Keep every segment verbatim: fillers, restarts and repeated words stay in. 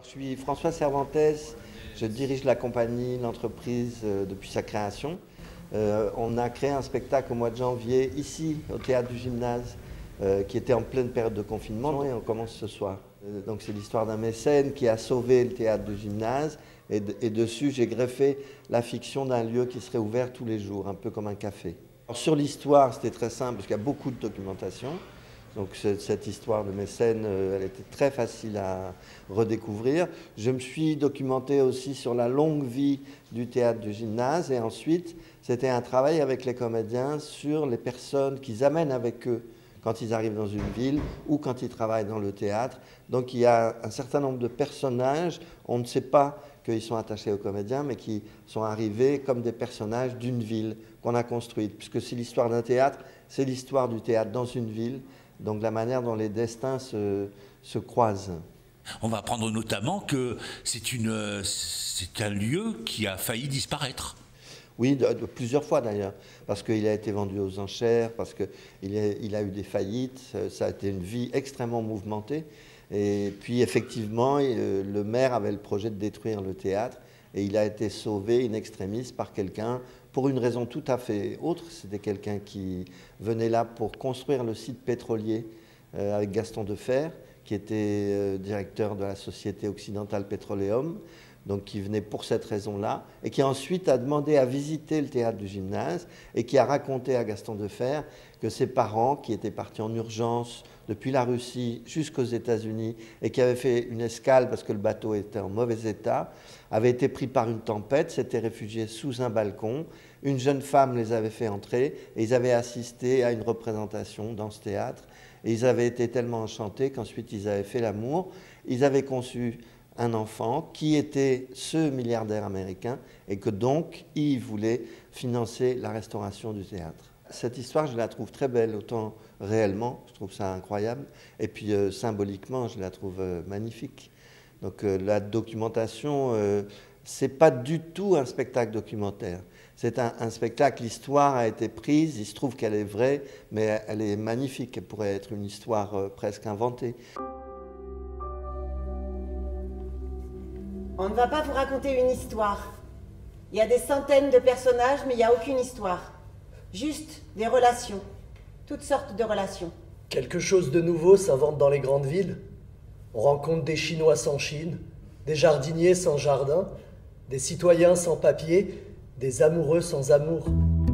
Je suis François Cervantes, je dirige la compagnie, l'entreprise euh, depuis sa création. Euh, on a créé un spectacle au mois de janvier ici au Théâtre du Gymnase euh, qui était en pleine période de confinement et on commence ce soir. Euh, donc c'est l'histoire d'un mécène qui a sauvé le Théâtre du Gymnase et, de, et dessus j'ai greffé la fiction d'un lieu qui serait ouvert tous les jours, un peu comme un café. Alors, sur l'histoire c'était très simple parce qu'il y a beaucoup de documentation. Donc cette histoire de mécène, elle était très facile à redécouvrir. Je me suis documenté aussi sur la longue vie du Théâtre du Gymnase et ensuite c'était un travail avec les comédiens sur les personnes qu'ils amènent avec eux quand ils arrivent dans une ville ou quand ils travaillent dans le théâtre. Donc il y a un certain nombre de personnages, on ne sait pas qu'ils sont attachés aux comédiens, mais qui sont arrivés comme des personnages d'une ville qu'on a construite. Puisque c'est l'histoire d'un théâtre, c'est l'histoire du théâtre dans une ville. Donc la manière dont les destins se, se croisent. On va apprendre notamment que c'est une, c'est un lieu qui a failli disparaître. Oui, de, de plusieurs fois d'ailleurs, parce qu'il a été vendu aux enchères, parce qu'il il a eu des faillites, ça a été une vie extrêmement mouvementée. Et puis effectivement, le maire avait le projet de détruire le théâtre et il a été sauvé in extremis par quelqu'un pour une raison tout à fait autre. C'était quelqu'un qui venait là pour construire le site pétrolier euh, avec Gaston Defferre, qui était euh, directeur de la société occidentale Petroleum, donc qui venait pour cette raison-là, et qui ensuite a demandé à visiter le Théâtre du Gymnase et qui a raconté à Gaston Defferre que ses parents, qui étaient partis en urgence depuis la Russie jusqu'aux États-Unis et qui avaient fait une escale parce que le bateau était en mauvais état, avaient été pris par une tempête, s'étaient réfugiés sous un balcon. Une jeune femme les avait fait entrer et ils avaient assisté à une représentation dans ce théâtre. Et ils avaient été tellement enchantés qu'ensuite ils avaient fait l'amour. Ils avaient conçu un enfant qui était ce milliardaire américain et que donc il voulait financer la restauration du théâtre. Cette histoire, je la trouve très belle, autant réellement, je trouve ça incroyable, et puis euh, symboliquement, je la trouve euh, magnifique. Donc euh, la documentation, euh, c'est pas du tout un spectacle documentaire. C'est un, un spectacle, l'histoire a été prise, il se trouve qu'elle est vraie, mais elle est magnifique, elle pourrait être une histoire euh, presque inventée. On ne va pas vous raconter une histoire. Il y a des centaines de personnages, mais il n'y a aucune histoire. Juste des relations. Toutes sortes de relations. Quelque chose de nouveau s'invente dans les grandes villes. On rencontre des Chinois sans Chine, des jardiniers sans jardin, des citoyens sans papier, des amoureux sans amour.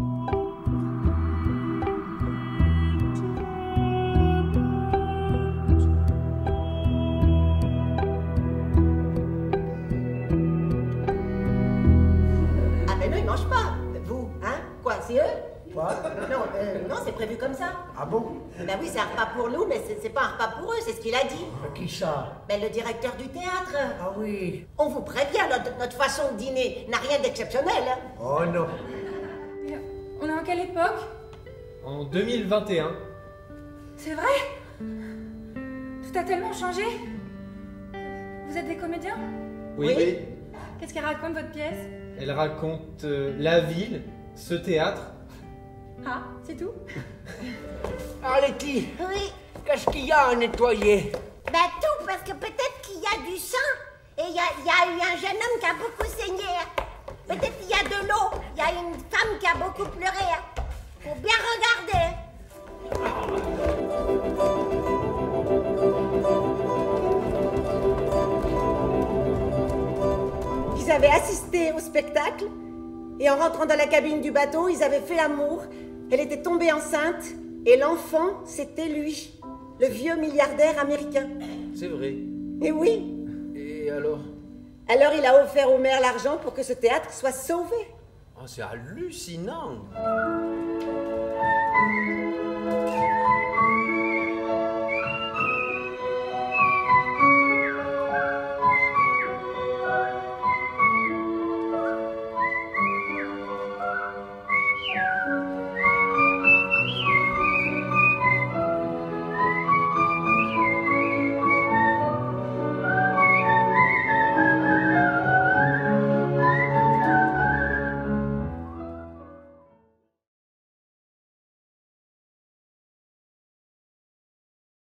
Ah ben non, ils mangent pas. Vous, hein? Quoi, c'est eux? Quoi? Non, euh, non, c'est prévu comme ça. Ah bon? Ben oui, c'est un repas pour nous, mais c'est pas un repas pour eux, c'est ce qu'il a dit. Qui ça? Ben le directeur du théâtre. Ah oui. On vous prévient, notre, notre façon de dîner n'a rien d'exceptionnel. Hein. Oh non. On est en quelle époque? En deux mille vingt et un. C'est vrai? Tout a tellement changé. Vous êtes des comédiens? Oui. Oui. Qu'est-ce qu'elle raconte, votre pièce? Elle raconte euh, la ville, ce théâtre. Ah, c'est tout? Ah Letty, Oui. qu'est-ce qu'il y a à nettoyer? Ben tout, parce que peut-être qu'il y a du sang. Et il y a, y a eu un jeune homme qui a beaucoup saigné. Hein. Peut-être qu'il y a de l'eau. Il y a une femme qui a beaucoup pleuré. Hein. Faut bien regarder. Ils avaient assisté au spectacle. Et en rentrant dans la cabine du bateau, ils avaient fait l'amour. Elle était tombée enceinte. Et l'enfant, c'était lui. Le vieux milliardaire américain. C'est vrai. Et oui. Et alors? Alors il a offert au maire l'argent pour que ce théâtre soit sauvé. Oh, c'est hallucinant.